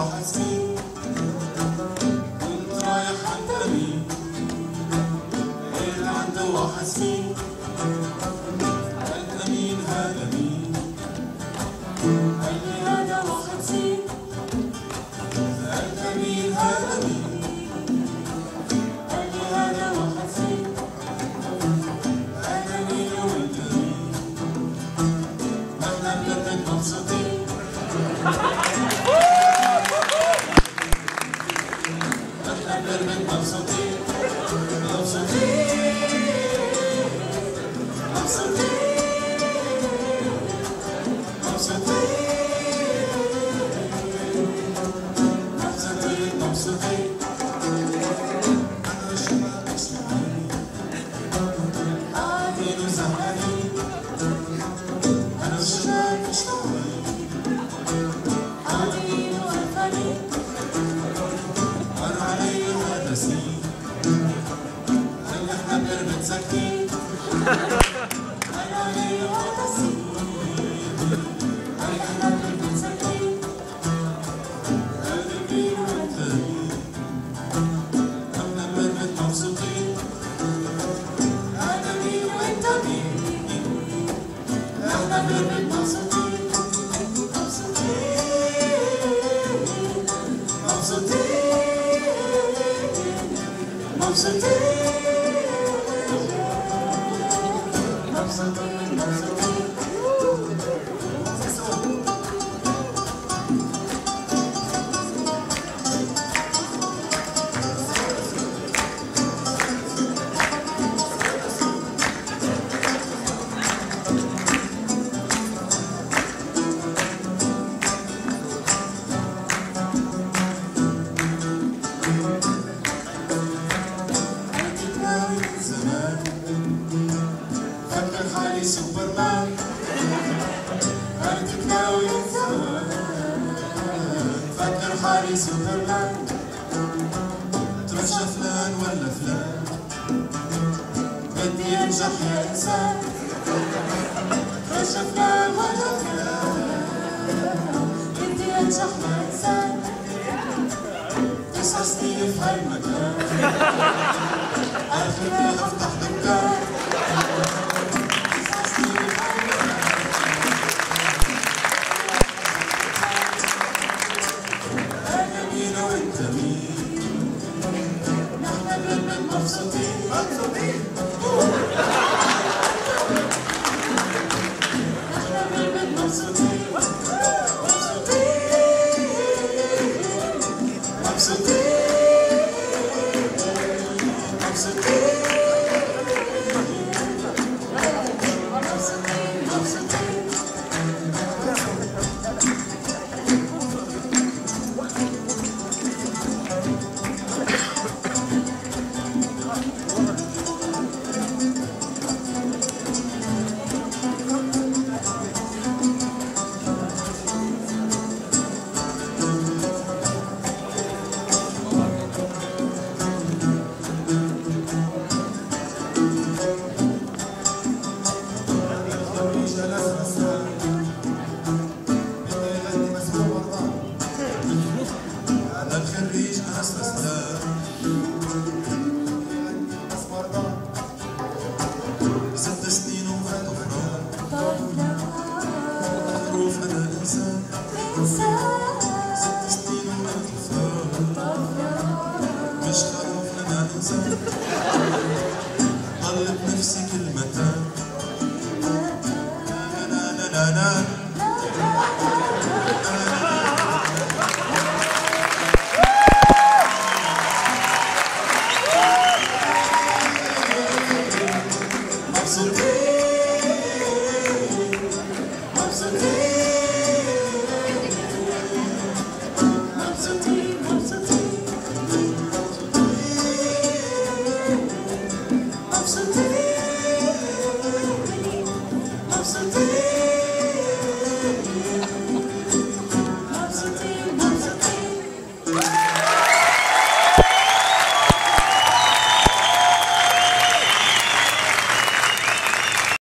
واحد سنين كنت رايح عند أمين غير عنده واحد سنين قال أمين هذا مين؟ قال لي هذا واحد سنين قال أمين هذا مين؟ قال لي هذا واحد سنين أنا مين وأنت مين؟ نحن بنبت مبسوطين مبسوطين مبسوطين مبسوطين مبسوطين أنا والشباب مسلمين قاعدين وزهقانين أنا والشباب مسلمين قاعدين وقرفانين مر علي هذا سنين هل احنا بنربط ساكتين مر علي هذا سنين هل احنا بنربط ساكتين هذا مين وانت مين احنا بنربط مبسوطين هذا مين وانت مين احنا بنربط مبسوطين مبسوطين مبسوطين مبسوطين مبسوطين مبسوطين سوبرمان أنت ناوي زمان فكر حالي سوبرمان ترشى فلان ولا فلان بدي أنجح يا إنسان ترشى فلان ولا فلان بدي أنجح يا إنسان 9 سنين في هالمكان آخر ما أفتح دكان مبسوطين مبسوطين احنا بنبت مبسوطين مبسوطين مبسوطين مبسوطين الخريج ناس أسلام 6 سنين وفات أفراد حروف أنا إنسان 6 سنين وفات أفراد مش خروف أنا إنسان ضل بنفسي كلمتان لا لا لا لا